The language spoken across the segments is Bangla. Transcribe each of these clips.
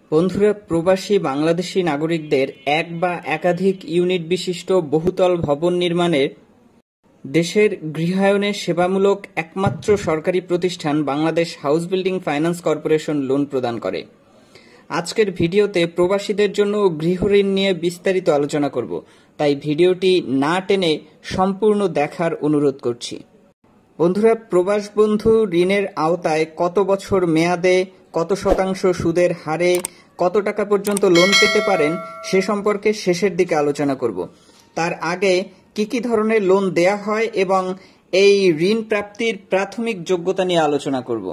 বন্ধুরা, প্রবাসী বাংলাদেশি নাগরিকদের এক বা একাধিক ইউনিট বিশিষ্ট বহুতল ভবন নির্মাণের দেশের গৃহায়নের সেবামূলক একমাত্র সরকারি প্রতিষ্ঠান Bangladesh house building finance corporation loan প্রদান করে। আজকের ভিডিওতে প্রবাসীদের জন্য গৃহঋণ নিয়ে বিস্তারিত আলোচনা করব, তাই ভিডিওটি না টেনে সম্পূর্ণ দেখার অনুরোধ করছি। বন্ধুরা, প্রবাস বন্ধু ঋণের আওতায় কত বছর মেয়াদে, কত শতাংশ সুদের হারে, কত টাকা পর্যন্ত লোন পেতে পারেন সে সম্পর্কে শেষের দিকে আলোচনা করব। তার আগে কি কি ধরনের লোন দেয়া হয় এবং এই ঋণ প্রাপ্তির প্রাথমিক যোগ্যতা নিয়ে আলোচনা করব।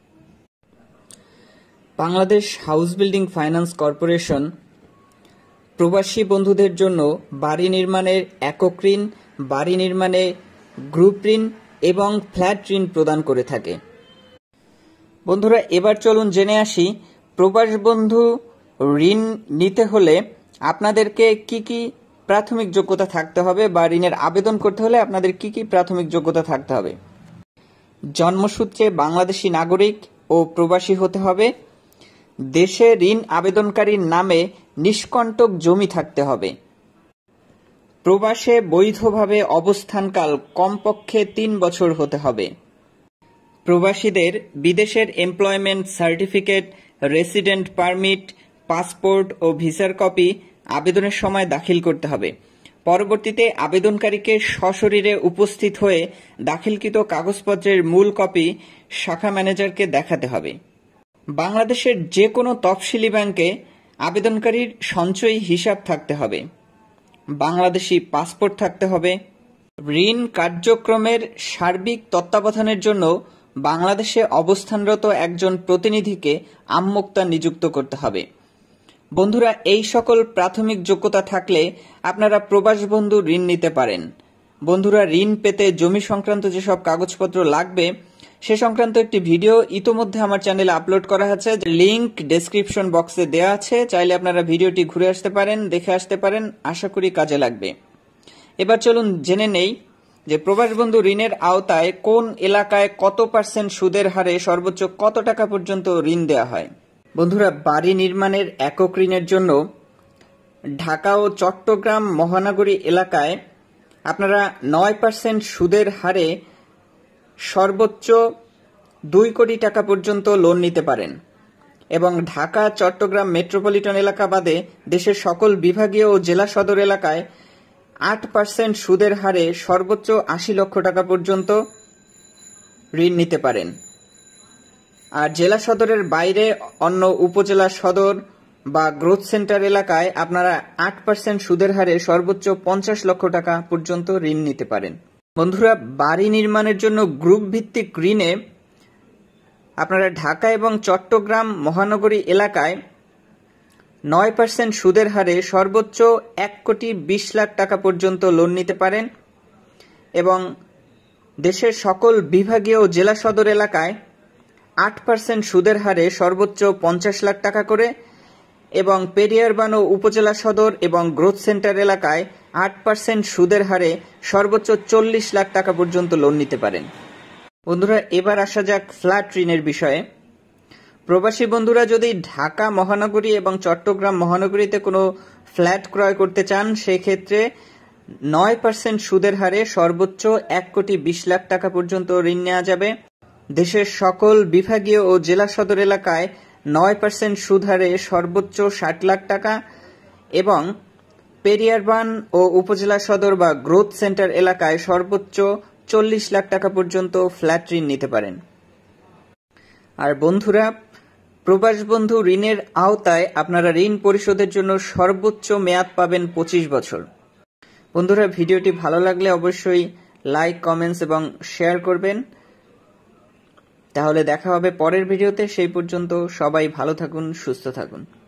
Bangladesh house building finance corporation প্রবাসী বন্ধুদের জন্য বাড়ি নির্মাণের একক ঋণ, বাড়ি নির্মাণে গ্রুপ ঋণ এবং ফ্ল্যাট ঋণ প্রদান করে থাকে। বন্ধুরা, এবার চলুন জেনে আসি প্রবাস বন্ধু ঋণ নিতে হলে আপনাদেরকে কি কি প্রাথমিক যোগ্যতা থাকতে হবে বা ঋণের আবেদন করতে হলে আপনাদের কি কি প্রাথমিক যোগ্যতা থাকতে হবে। জন্মসূত্রে বাংলাদেশি নাগরিক ও প্রবাসী হতে হবে। দেশে ঋণ আবেদনকারীর নামে নিষ্কণ্টক জমি থাকতে হবে। প্রবাসে বৈধভাবে অবস্থানকাল কমপক্ষে 3 বছর হতে হবে। প্রবাসীদের বিদেশের employment certificate, resident permit, passport ও ভিসার কপি আবেদনের সময় দাখিল করতে হবে। পরবর্তীতে আবেদনকারীকে সশরীরে উপস্থিত হয়ে দাখিলকৃত কাগজপত্রের মূল কপি শাখা ম্যানেজারকে দেখাতে হবে। বাংলাদেশের যে কোনো তফসিলি ব্যাংকে আবেদনকারীর সঞ্চয়ী হিসাব থাকতে হবে। বাংলাদেশি পাসপোর্ট থাকতে হবে। ঋণ কার্যক্রমের সার্বিক তত্ত্বাবধানের জন্য বাংলাদেশে অবস্থানরত একজন প্রতিনিধিকে আমমোক্তা নিযুক্ত করতে হবে। বন্ধুরা, এই সকল প্রাথমিক যোগ্যতা থাকলে আপনারা প্রবাস বন্ধু ঋণ নিতে পারেন। বন্ধুরা, ঋণ পেতে জমি সংক্রান্ত যেসব কাগজপত্র লাগবে সে সংক্রান্ত একটি ভিডিও ইতোমধ্যে আমার চ্যানেলে আপলোড করা আছে, লিংক ডেসক্রিপশন বক্সে দেওয়া আছে। চাইলে আপনারা ভিডিওটি ঘুরে আসতে পারেন, দেখে আসতে পারেন, আশা করি কাজে লাগবে। এবার চলুন জেনে নেই যে প্রবাস বন্ধু ঋণের আওতায় কোন এলাকায় কত % সুদের হারে সর্বোচ্চ কত টাকা পর্যন্ত ঋণ দেওয়া হয়। বন্ধুরা, বাড়ি নির্মাণের একক ঋণের জন্য ঢাকা ও চট্টগ্রাম মহানগরী এলাকায় আপনারা 9% সুদের হারে সর্বোচ্চ 2 কোটি টাকা পর্যন্ত লোন নিতে পারেন এবং ঢাকা, চট্টগ্রাম মেট্রোপলিটন এলাকা বাদে দেশের সকল বিভাগীয় ও জেলা সদর এলাকায় 8% সুদের হারে সর্বোচ্চ 80 লক্ষ টাকা পর্যন্ত ঋণ নিতে পারেন। আর জেলা সদরের বাইরে অন্য উপজেলা সদর বা গ্রোথ সেন্টার এলাকায় আপনারা 8% সুদের হারে সর্বোচ্চ 50 লক্ষ টাকা পর্যন্ত ঋণ নিতে পারেন। বন্ধুরা, বাড়ি নির্মাণের জন্য গ্রুপ ভিত্তিক ঋণে আপনারা ঢাকা এবং চট্টগ্রাম মহানগরী এলাকায় 9% সুদের হারে সর্বোচ্চ 1,20,00,000 টাকা পর্যন্ত লোন নিতে পারেন এবং দেশের সকল বিভাগীয় জেলা সদর এলাকায় 8% সুদের হারে সর্বোচ্চ 50 লাখ টাকা করে এবং পেরিয়ারবান ও উপজেলা সদর এবং গ্রোথ সেন্টার এলাকায় 8% সুদের হারে সর্বোচ্চ 40 লাখ টাকা পর্যন্ত লোন নিতে পারেন। বন্ধুরা, এবার আসা যাক ফ্ল্যাট ঋণের বিষয়ে। প্রবাসী বন্ধুরা যদি ঢাকা মহানগরী এবং চট্টগ্রাম মহানগরীতে কোনো ফ্ল্যাট ক্রয় করতে চান সেক্ষেত্রে 9% সুদের হারে সর্বোচ্চ 1,20,00,000 টাকা পর্যন্ত ঋণ নেওয়া যাবে। দেশের সকল বিভাগীয় ও জেলা সদর এলাকায় 9% সুদ হারে সর্বোচ্চ 60 লাখ টাকা এবং পেরিয়ারবান ও উপজেলা সদর বা গ্রোথ সেন্টার এলাকায় সর্বোচ্চ 40 লাখ টাকা পর্যন্ত ফ্ল্যাট ঋণ নিতে পারেন। আর বন্ধুরা, প্রবাস বন্ধু ঋণের আওতায় আপনারা ঋণ পরিশোধের জন্য সর্বোচ্চ মেয়াদ পাবেন 25 বছর। বন্ধুরা, ভিডিওটি ভালো লাগলে অবশ্যই লাইক, কমেন্টস এবং শেয়ার করবেন। তাহলে দেখা হবে পরের ভিডিওতে। সেই পর্যন্ত সবাই ভালো থাকুন, সুস্থ থাকুন।